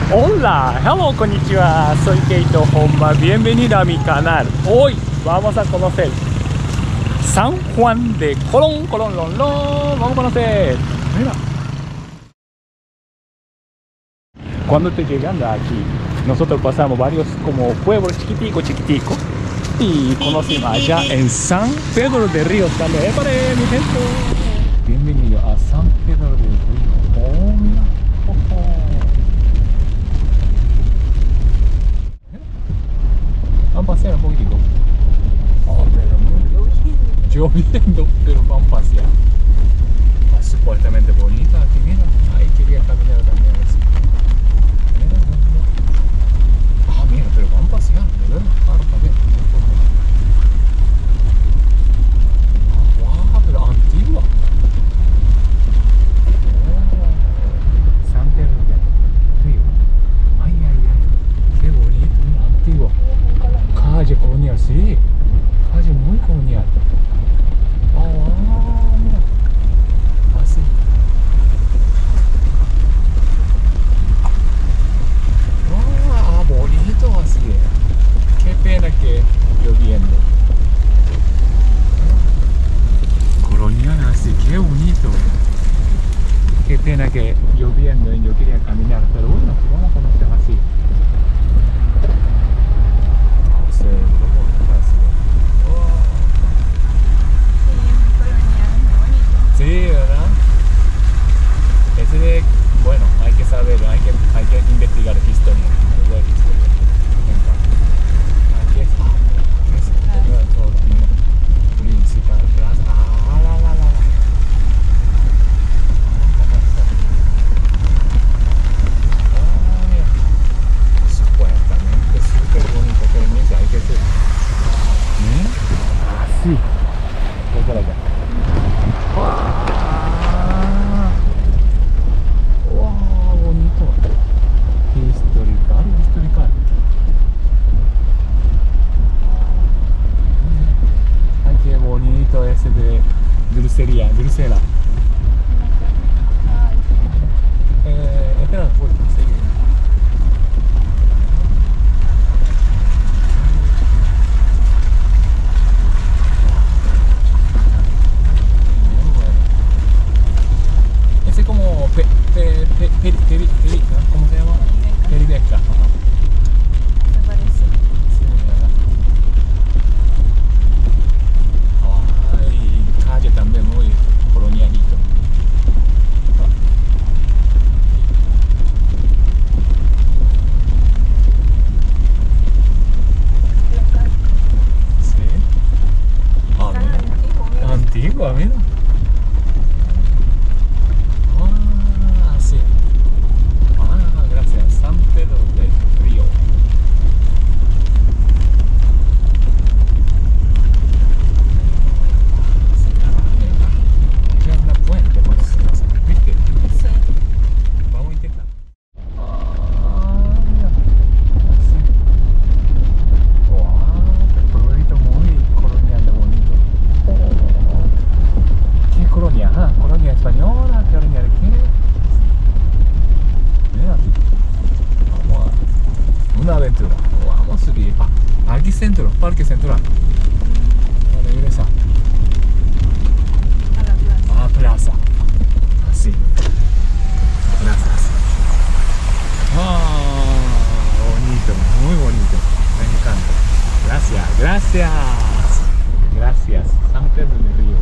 Hola, hello, konnichiwa, soy Keito Honma, bienvenido a mi canal. Hoy vamos a conocer San Juan de Colón, Colón, vamos a conocer. Mira. Cuando estoy llegando aquí, nosotros pasamos varios como pueblos chiquiticos y conocimos allá en San Pedro de Ríos también. ¡Épale, mi gente! Bienvenido a San Pedro de Ríos. Oh, mira. Vamos a pasear un poquitico. Oh, pero lloviendo, pero vamos a pasear. Es supuestamente bonita aquí, mira. Ahí quería caminar también así. Mira. Ah, mira, pero vamos a pasear, de verdad. Claro, también. Wow, pero antigua. San Pedro de Río. Ay, qué bonito, mira, antigua. Calle colonial, sí. Calle muy colonial. Mira. Así. Bonito así. Qué pena que lloviendo. Colonial así, qué bonito. Qué pena que lloviendo y yo quería caminar, pero bueno, vamos a conocer así. Sí, ¿verdad? Ese de, bueno, hay que saber, hay que investigar historia. Aquí está. Todo, principal plaza. Supuestamente súper bonito, pero mira, hay que ser. Así. Por acá. Wow, bonito. Historical. Ay, qué bonito ese de Drusela. Espera, pues, seguir. Ese como ¿cómo se llama? Peribeca. Me parece. Sí, ¿verdad? Ay, calle también muy colonialito. Sí. Mira. Antigua, mira. Sí. Gracias. San Pedro del Río. Es una puente, parece. ¿Viste? Sí. Vamos a intentar. Mira. Así. Wow, qué pueblito muy colonial de bonito. ¿Qué colonia? ¿Colonia española? ¿Colonia de qué? Mira, vamos a una aventura. Vamos a subir. Aquí centro, Parque Central. Para regresar A la plaza. a plaza. Así. Gracias. Bonito, muy bonito. Me encanta. Gracias. San Pedro del Río.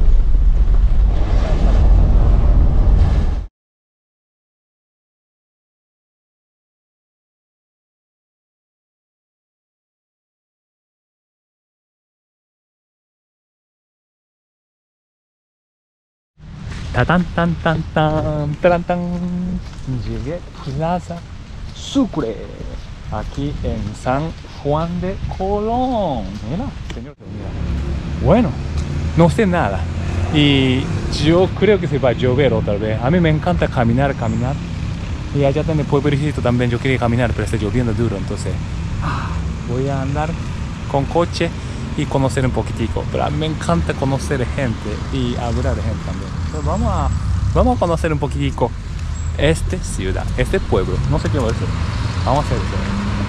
Tan. Llegué Plaza Sucre, aquí en San Juan de Colón. Mira, señor, mira. Bueno, no sé nada y yo creo que se va a llover otra vez. A mí me encanta caminar. Y allá también pueblecito también yo quería caminar, pero está lloviendo duro, entonces voy a andar con coche y conocer un poquitico. Pero a mí me encanta conocer gente y hablar de gente también. Entonces vamos a conocer un poquitico esta ciudad, este pueblo, no sé qué va a ser. Vamos a hacer eso.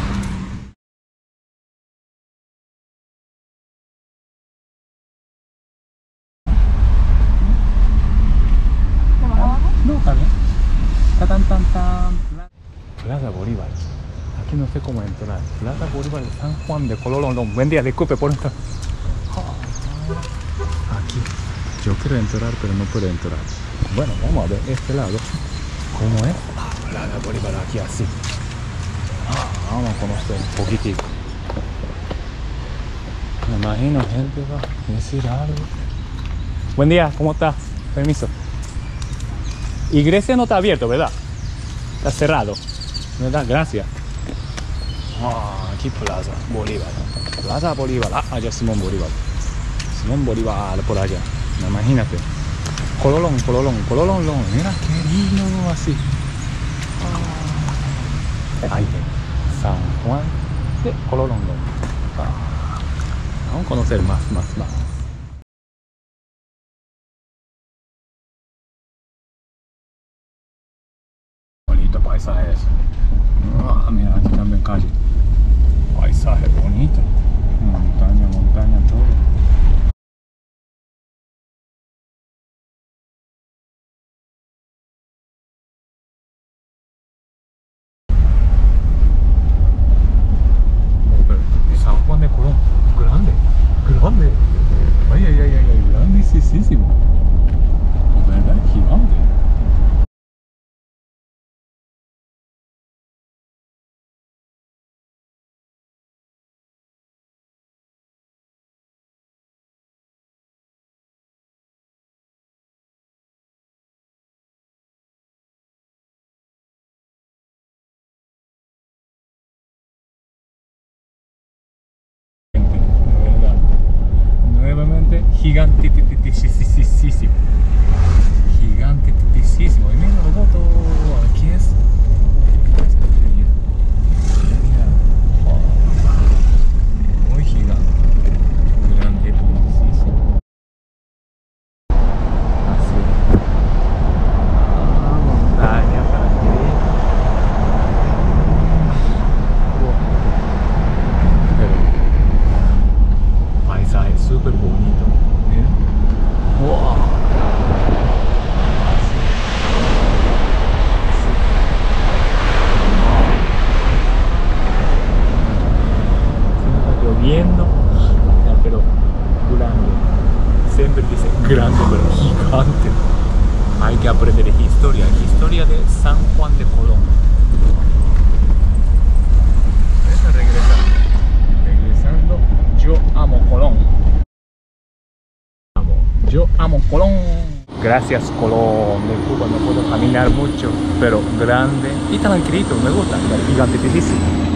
¿Vamos abajo? No, está bien. Tan, tan, tan. Plaza Bolívar. Aquí no sé cómo entrar. Plaza Bolívar de San Juan de Colón. Buen día, disculpe por esto. Aquí. Yo quiero entrar, pero no puedo entrar. Bueno, vamos a ver este lado. ¿Cómo es? Plaza Bolívar aquí así. Vamos a conocer un poquitico. Me imagino gente va a decir algo. Buen día, ¿cómo está? Permiso. Iglesia no está abierto, ¿verdad? Está cerrado. ¿Verdad? Gracias. Aquí Plaza Bolívar. Plaza Bolívar. Allá Simón Bolívar. Simón Bolívar por allá. Imagínate. Cololón. Mira qué lindo así. Ahí. San Juan de Cololón. Vamos a conocer más. Bonito paisaje eso. Mira, aquí también calle. Paisaje bonito. Montaña, todo. San Juan de Colón. Grande. Ay, grandísimo. ¿Verdad? Gigante. Nuevamente gigantitísimo. Y mira la foto. Aquí es. Mira. Muy gigante. Grandísimo. Así. Montaña para aquí. Paisaje súper bonito. Mira. Wow. Lloviendo, pero grande. Siempre dice grande, pero gigante. Hay que aprender historia de San Juan de Colón. Regresando, yo amo Colón. Yo amo Colón. Gracias Colón. De Cuba no puedo caminar mucho, pero grande y tranquilito, me gusta, gigantísimo.